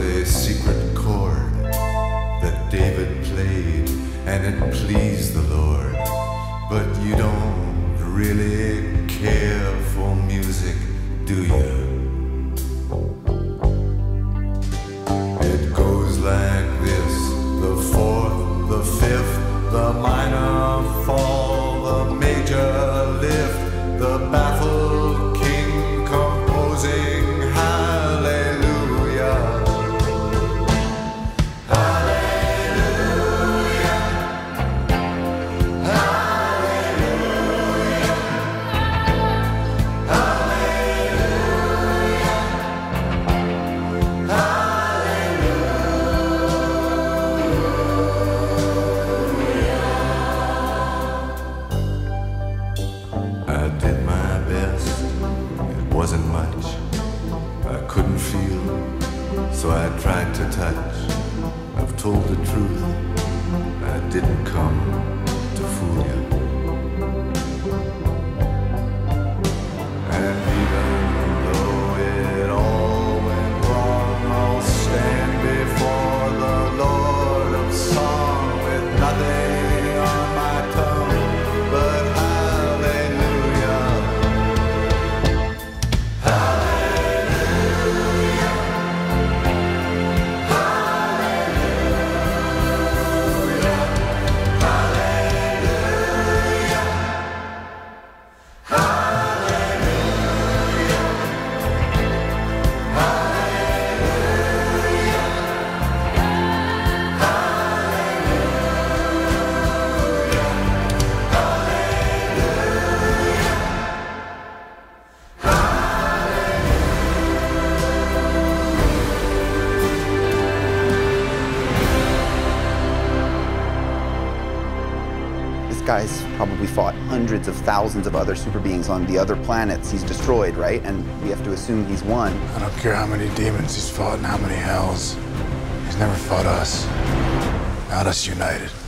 a secret chord that David played, and it pleased the Lord. But you don't really care for music, do you? It goes like this: the fourth, the fifth, the minor fall, the major lift, the baffled king composing hallelujah. Hallelujah. Hallelujah. Hallelujah. I did my best, it wasn't much. I couldn't feel, so I tried to touch. I've told the truth, I didn't come to fool you. And even though it all went wrong, I'll stand before the Lord of Song with nothing on my tongue but hallelujah. Hallelujah. Hallelujah. Hallelujah. Hallelujah. This guy's probably fought hundreds of thousands of other super beings on the other planets he's destroyed, right? And we have to assume he's won. I don't care how many demons he's fought and how many hells. He's never fought us. Not us united.